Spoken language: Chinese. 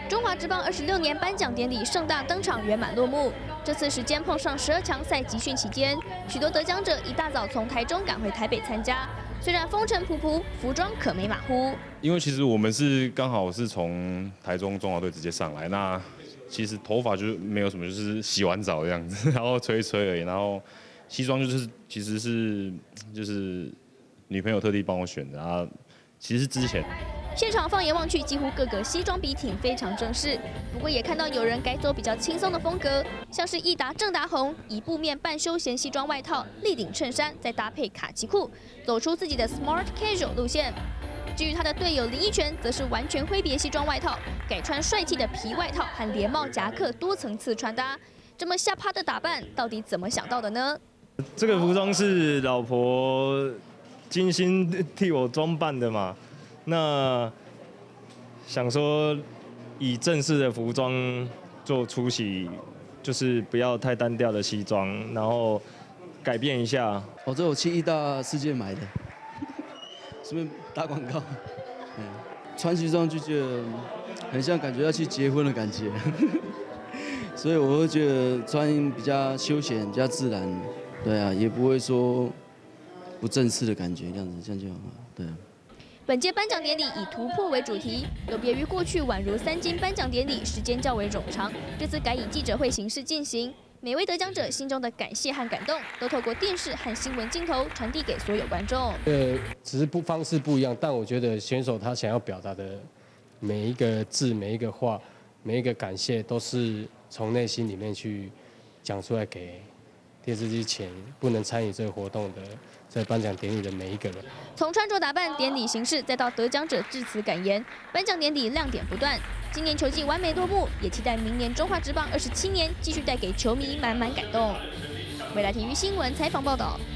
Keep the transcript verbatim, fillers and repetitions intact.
中华职棒二十六年颁奖典礼盛大登场，圆满落幕。这次时间碰上十二强赛集训期间，许多得奖者一大早从台中赶回台北参加。虽然风尘仆仆，服装可没马虎。 因为其实我们是刚好是从台中中华队直接上来，那其实头发就没有什么，就是洗完澡的样子，然后吹一吹而已。然后西装就是其实是就是女朋友特地帮我选的啊，其实是之前。 现场放眼望去，几乎各个西装笔挺，非常正式。不过也看到有人改走比较轻松的风格，像是义达郑达宏以布面半休闲西装外套、立领衬衫，再搭配卡其裤，走出自己的 Smart Casual 路线。至于他的队友林益全，则是完全挥别西装外套，改穿帅气的皮外套和连帽夹克多层次穿搭。这么下趴的打扮，到底怎么想到的呢？ 这个服装是老婆精心替我装扮的嘛。 那想说以正式的服装做出席，就是不要太单调的西装，然后改变一下。 我这我去义大世界买的，顺便打广告。嗯，穿西装就觉得很像感觉要去结婚的感觉，所以我会觉得穿比较休闲、比较自然，对啊，也不会说不正式的感觉，这样子这样就好，对啊。 本届颁奖典礼以突破为主题，有别于过去宛如三金颁奖典礼时间较为冗长，这次改以记者会形式进行。每位得奖者心中的感谢和感动，都透过电视和新闻镜头传递给所有观众。 呃，只是不方式不一样，但我觉得选手他想要表达的每一个字、每一个话、每一个感谢，都是从内心里面去讲出来给电视机前不能参与这个活动的。 在颁奖典礼的每一个人， 从穿着打扮、典礼形式，再到得奖者致辞感言，颁奖典礼亮点不断。今年球季完美落幕，也期待明年中华职棒二十七年继续带给球迷满满感动。未来体育新闻采访报道。